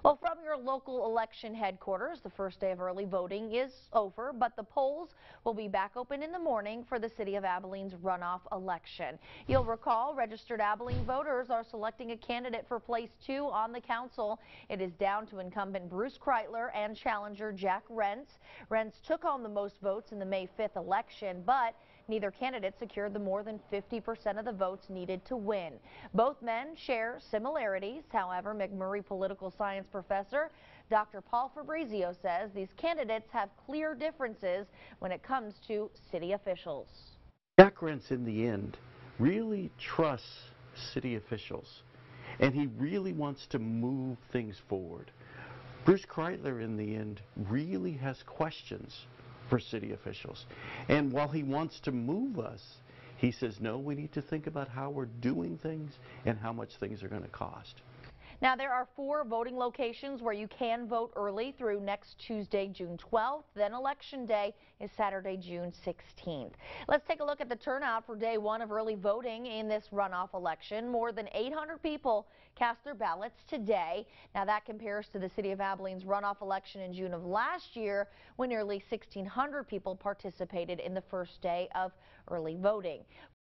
Well, from your local election headquarters, the first day of early voting is over, but the polls will be back open in the morning for the City of Abilene's runoff election. You'll recall registered Abilene voters are selecting a candidate for place 2 on the council. It is down to incumbent Bruce Kreitler and challenger Jack Rentz. Rentz took home the most votes in the May 5th election, but neither candidate secured the more than 50% of the votes needed to win. Both men share similarities. However, McMurray political science professor Dr. Paul Fabrizio says these candidates have clear differences when it comes to city officials. Jack Rentz, in the end, really trusts city officials, and he really wants to move things forward. Bruce Kreitler, in the end, really has questions for city officials. And while he wants to move us, he says, no, we need to think about how we're doing things and how much things are going to cost. Now, there are 4 voting locations where you can vote early through next Tuesday, June 12th. Then Election Day is Saturday, June 16th. Let's take a look at the turnout for day 1 of early voting in this runoff election. More than 800 people cast their ballots today. Now, that compares to the City of Abilene's runoff election in June of last year, when nearly 1,600 people participated in the first day of early voting.